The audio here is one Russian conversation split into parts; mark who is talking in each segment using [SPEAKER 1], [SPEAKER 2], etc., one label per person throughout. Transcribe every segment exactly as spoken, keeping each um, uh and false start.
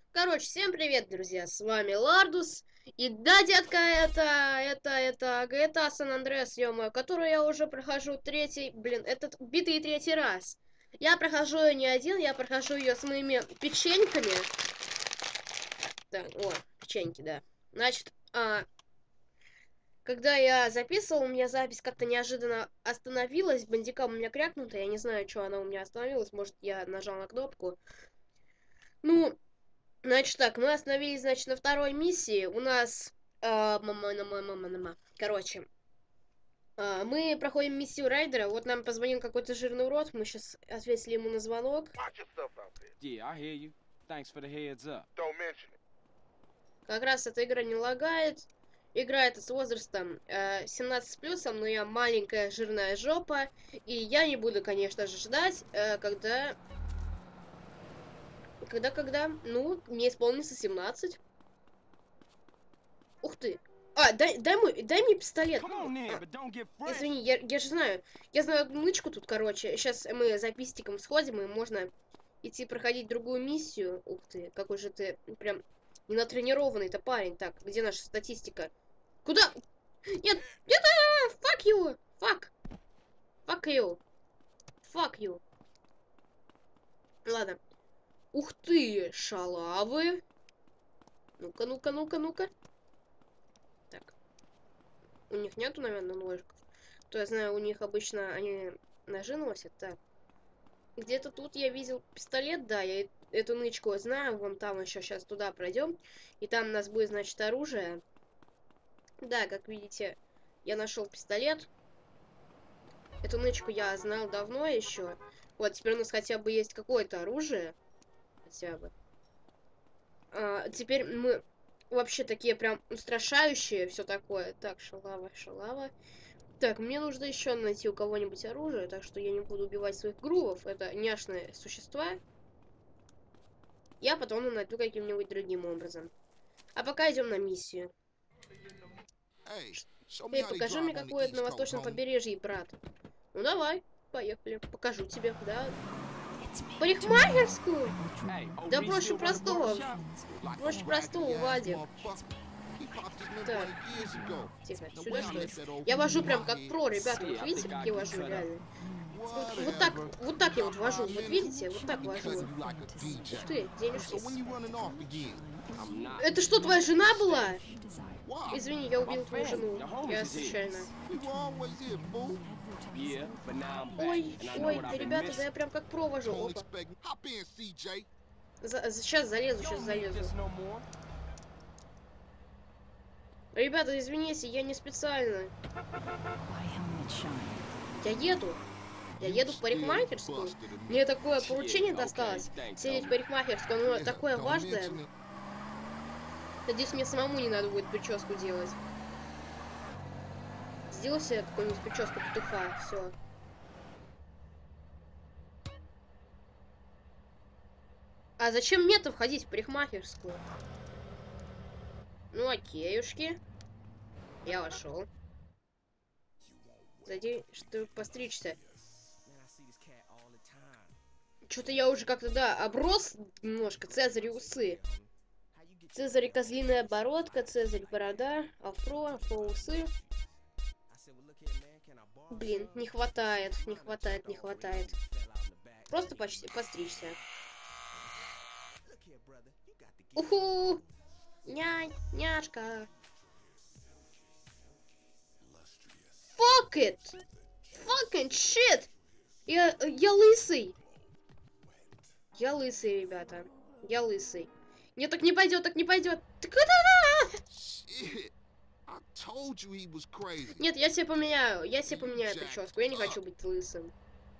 [SPEAKER 1] Короче, всем привет, друзья, с вами Лардус. И да, детка, это, это, это джи ти эй San Andreas, ё-моё, которую я уже прохожу третий, блин, этот битый третий раз. Я прохожу ее не один, я прохожу ее с моими печеньками. Так, о, печеньки, да. Значит, а, когда я записывал, у меня запись как-то неожиданно остановилась, бандикам у меня крякнута, я не знаю, что она у меня остановилась, может, я нажал на кнопку. Ну, значит так, мы остановились, значит, на второй миссии. У нас... а, мама, мама, мама, мама. Короче, а, мы проходим миссию райдера. Вот нам позвонил какой-то жирный урод. Мы сейчас ответили ему на звонок.
[SPEAKER 2] Yeah, I hear you. Thanks for the heads up.
[SPEAKER 3] Don't mention it.
[SPEAKER 1] Как раз эта игра не лагает. Игра эта с возрастом э, семнадцать с плюсом, но я маленькая жирная жопа. И я не буду, конечно же, ждать, э, когда... Когда, когда? Ну, мне исполнится семнадцать. Ух ты. А, дай, дай, мой, дай мне пистолет.
[SPEAKER 2] Come on in,
[SPEAKER 1] А,
[SPEAKER 2] but don't get fresh.
[SPEAKER 1] извини, я, я же знаю. Я знаю одну нычку тут, короче. Сейчас мы за пистиком сходим, и можно идти проходить другую миссию. Ух ты, какой же ты прям ненатренированный-то парень. Так, где наша статистика? Куда? Нет, нет, а, fuck you, fuck. Fuck you. Fuck you. Ладно. Ух ты, шалавы. Ну-ка, ну-ка, ну-ка, ну-ка. Так. У них нету, наверное, ножиков. То я знаю, у них обычно они ножи носят. Так. Где-то тут я видел пистолет, да, я эту нычку знаю. Вон там еще сейчас туда пройдем. И там у нас будет, значит, оружие. Да, как видите, я нашел пистолет. Эту нычку я знал давно еще. Вот, теперь у нас хотя бы есть какое-то оружие. Хотя бы. А, теперь мы вообще такие прям устрашающие, все такое. Так, шалава, шалава. Так, мне нужно еще найти у кого-нибудь оружие, так что я не буду убивать своих грувов. Это няшные существа. Я потом найду каким-нибудь другим образом. А пока идем на миссию. Эй, покажи мне какое-то на восточном побережье, брат. Ну давай, поехали. Покажу тебе, да. Парикмахерскую?
[SPEAKER 2] Hey,
[SPEAKER 1] Да
[SPEAKER 2] O'Reilly
[SPEAKER 1] проще
[SPEAKER 2] still run a
[SPEAKER 1] простого.
[SPEAKER 2] barbershop?
[SPEAKER 1] Проще простого, Вадик. Так, тихо, сюда что ли? Я вожу прям как про, ребята. Вот видите, как я вожу, реально? Вот, вот так, вот так я вот вожу. Вот видите, вот так вожу. Ух ты, денежки. Это что, твоя жена была? Извини, я убил твою жену. Я случайно.
[SPEAKER 2] Yeah, but now I'm back,
[SPEAKER 1] Ой,
[SPEAKER 2] and I know
[SPEAKER 1] ой,
[SPEAKER 2] what I've been
[SPEAKER 1] ребята, да
[SPEAKER 2] missing.
[SPEAKER 1] я прям как про вожу. Опа. За, за- сейчас залезу, сейчас
[SPEAKER 2] Don't need
[SPEAKER 1] залезу.
[SPEAKER 2] this no more.
[SPEAKER 1] Ребята, извините, я не специально. Я еду. Я еду в парикмахерскую. Мне такое поручение досталось. Сидеть в парикмахерскую, оно такое важное. Надеюсь, мне самому не надо будет прическу делать. Сделай себе какую-нибудь прическу петуха, все. А зачем мне-то входить в парикмахерскую? Ну, окейушки. Я вошел. Зайди, чтобы постричься. Что-то я уже как-то, да, оброс немножко. Цезарь усы. Цезарь козлиная бородка, Цезарь борода, афро, афро усы. Блин, не хватает, не хватает, не хватает. Просто почти постричься. Уху! Нянь, няшка. Fuck it! Fucking shit! Я, я лысый. Я лысый, ребята. Я лысый. Нет, так не пойдет, так не пойдет. Так это... Нет, я себе поменяю. Я себе поменяю прическу. Я не хочу быть лысым.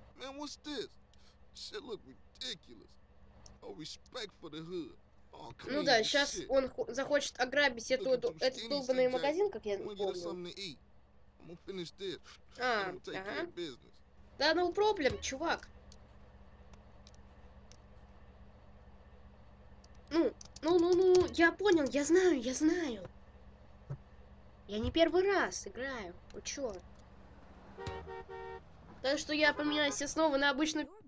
[SPEAKER 1] Ну да, сейчас он захочет ограбить эту, эту, этот долбанный магазин, как я помню. А, ага. Да, no problem, чувак. Ну, ну, ну, ну, я понял, я знаю, я знаю. Я не первый раз играю. Вы чё? Так что я поменяюсь снова на обычную